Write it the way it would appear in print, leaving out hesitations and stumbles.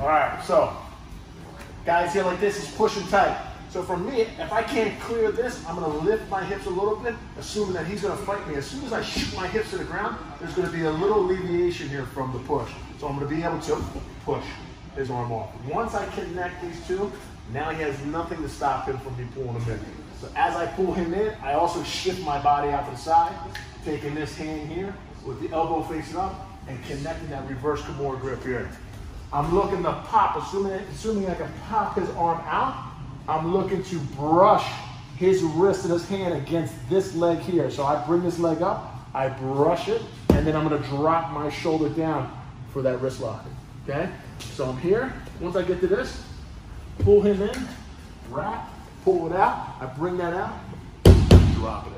All right, so guys here like this is pushing tight. So for me, if I can't clear this, I'm gonna lift my hips a little bit, assuming that he's gonna fight me. As soon as I shoot my hips to the ground, there's gonna be a little alleviation here from the push. So I'm gonna be able to push his arm off. Once I connect these two, now he has nothing to stop him from me pulling him in. So as I pull him in, I also shift my body out to the side, taking this hand here with the elbow facing up and connecting that reverse Kimura grip here. I'm looking to pop, assuming I can pop his arm out, I'm looking to brush his wrist and his hand against this leg here. So I bring this leg up, I brush it, and then I'm gonna drop my shoulder down for that wrist lock, okay? So I'm here, once I get to this, pull him in, wrap, pull it out, I bring that out, drop it.